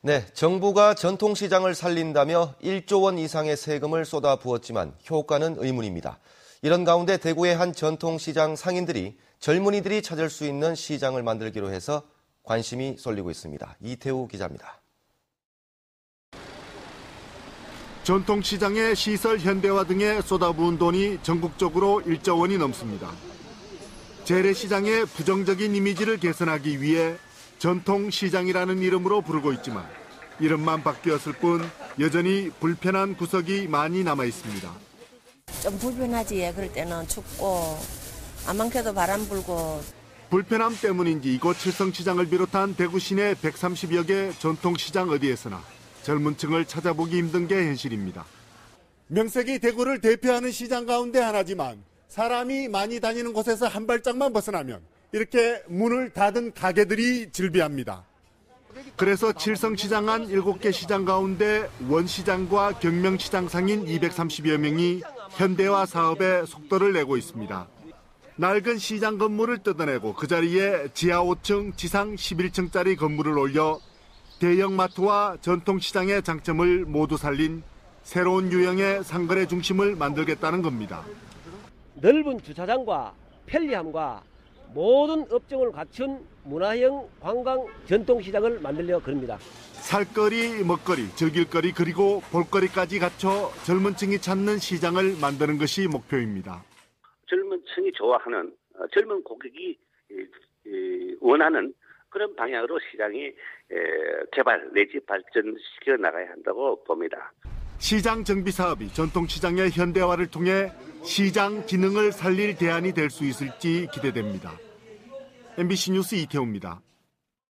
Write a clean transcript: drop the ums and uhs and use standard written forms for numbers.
네, 정부가 전통시장을 살린다며 1조 원 이상의 세금을 쏟아부었지만 효과는 의문입니다. 이런 가운데 대구의 한 전통시장 상인들이 젊은이들이 찾을 수 있는 시장을 만들기로 해서 관심이 쏠리고 있습니다. 이태우 기자입니다. 전통시장의 시설 현대화 등에 쏟아부은 돈이 전국적으로 1조 원이 넘습니다. 재래시장의 부정적인 이미지를 개선하기 위해 전통시장이라는 이름으로 부르고 있지만 이름만 바뀌었을 뿐 여전히 불편한 구석이 많이 남아 있습니다. 좀 불편하지. 그럴 때는 춥고 안 많게도 바람 불고. 불편함 때문인지 이곳 칠성시장을 비롯한 대구 시내 130여 개 전통시장 어디에서나 젊은 층을 찾아보기 힘든 게 현실입니다. 명색이 대구를 대표하는 시장 가운데 하나지만 사람이 많이 다니는 곳에서 한 발짝만 벗어나면 이렇게 문을 닫은 가게들이 즐비합니다. 그래서 칠성시장 안 7개 시장 가운데 원시장과 경명시장 상인 230여 명이 현대화 사업에 속도를 내고 있습니다. 낡은 시장 건물을 뜯어내고 그 자리에 지하 5층, 지상 11층짜리 건물을 올려 대형마트와 전통시장의 장점을 모두 살린 새로운 유형의 상거래 중심을 만들겠다는 겁니다. 넓은 주차장과 편리함과 모든 업종을 갖춘 문화형 관광 전통시장을 만들려 그럽니다. 살거리, 먹거리, 즐길거리 그리고 볼거리까지 갖춰 젊은 층이 찾는 시장을 만드는 것이 목표입니다. 젊은 층이 좋아하는 젊은 고객이 원하는 그런 방향으로 시장이 개발 내지 발전시켜 나가야 한다고 봅니다. 시장 정비 사업이 전통시장의 현대화를 통해 시장 기능을 살릴 대안이 될 수 있을지 기대됩니다. MBC 뉴스 이태우입니다.